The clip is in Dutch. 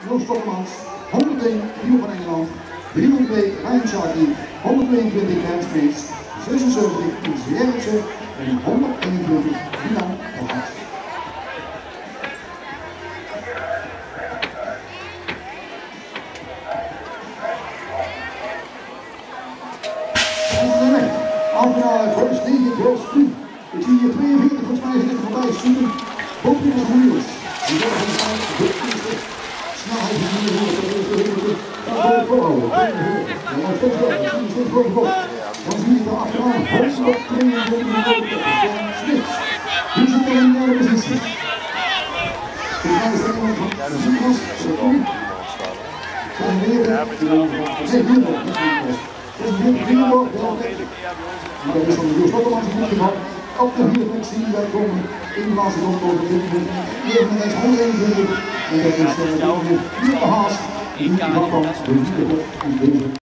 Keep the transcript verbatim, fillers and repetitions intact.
Joost Stokkelmans, honderdéén Rio van Engeland, driehonderdtwee Ryan Sharkey, honderdtweeëntwintig Jan Smeets, zesenzeventig Iets Jerritsen en honderdeenentwintig Milan de Hart. Afgeladen Girls negen, Girls tien. Ik zie hier tweeënveertig, volgens mij zit er voorbij. Student, Bovenus Moeiers. Die worden van de start, de eerste. Snelheid is hier, hoe het er is, dat wil ik voorhouden. En dan steeds wel, dan zie je steeds bovenop. Dan zie je er achteraan, honderdtweeëntwintig minuten. Smits. Die zit er in de derde positie. Volgens mij is er iemand van Ziekos, de Unie. Zijn weer, nee, Wierborg, niet Wierborg. Dat is weer Wierborg, dat is van de Joost Stokkelmans in ieder geval. Op de vierde plek zien wij komen in de laatste ronde over dit moment. negenentwintig honderdeenentwintig. En dat is de vierde haast. In ieder geval van de vierde plek in deze.